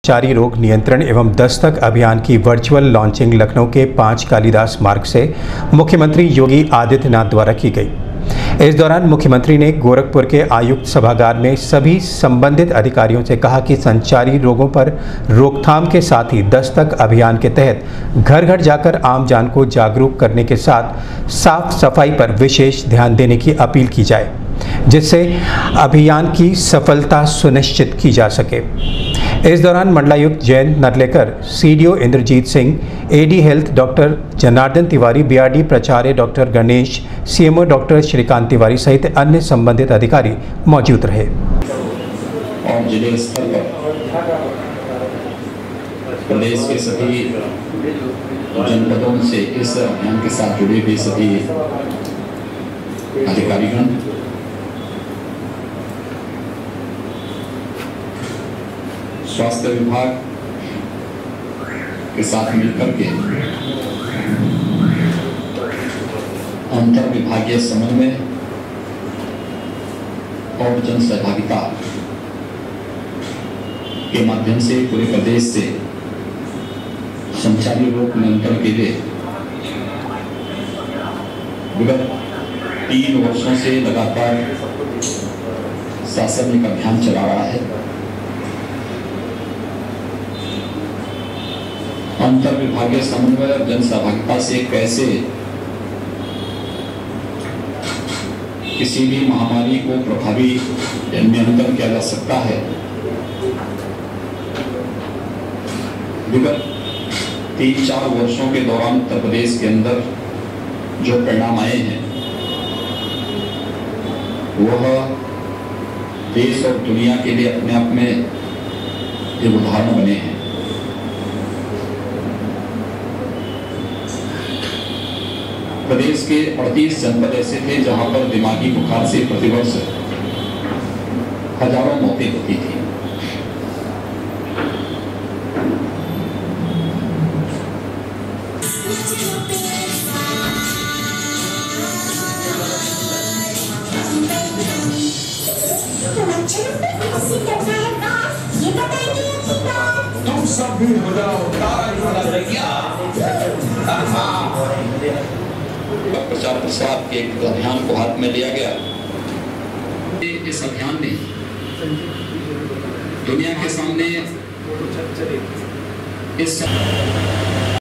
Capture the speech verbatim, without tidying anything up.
संचारी रोग नियंत्रण एवं दस्तक अभियान की वर्चुअल लॉन्चिंग लखनऊ के पांच कालिदास मार्ग से मुख्यमंत्री योगी आदित्यनाथ द्वारा की गई। इस दौरान मुख्यमंत्री ने गोरखपुर के आयुक्त सभागार में सभी संबंधित अधिकारियों से कहा कि संचारी रोगों पर रोकथाम के साथ ही दस्तक अभियान के तहत घर घर जाकर आम जन को जागरूक करने के साथ साफ सफाई पर विशेष ध्यान देने की अपील की जाए, जिससे अभियान की सफलता सुनिश्चित की जा सके। इस दौरान मंडलायुक्त Jayant Narlekar, CDO Indrajit Singh, AD health doctor Janardan Tiwari, BRD प्राचार्य doctor Ganesh, CMO doctor Shrikant Tiwari सहित अन्य संबंधित अधिकारी मौजूद रहे। और जिले स्तर पर प्रदेश के सभी जनपदों से इस अभियान के साथ जुड़े हुए सभी अधिकारीगण स्वास्थ्य विभाग के साथ मिलकर के अंतर विभागीय समन्वय और जन सहभागिता के माध्यम से पूरे प्रदेश से संचारी रोग नियंत्रण के लिए विगत तीन वर्षों से लगातार शासन एक अभियान चला रहा है। अंतर विभागीय समन्वय और जन सहभागिता से कैसे किसी भी महामारी को प्रभावी नियंत्रण किया जा सकता है, विगत तीन चार वर्षों के दौरान उत्तर प्रदेश के अंदर जो परिणाम आए हैं वह देश और दुनिया के लिए अपने आप में एक उदाहरण बने हैं। प्रदेश के अड़तीस जनपद ऐसे थे जहां पर दिमागी बुखार से प्रतिवर्ष हजारों मौतें होती थी। तुम सब भी हो जाओ प्रचार प्रसार के एक अभियान को हाथ में लिया गया। इस अभियान ने दुनिया के सामने इस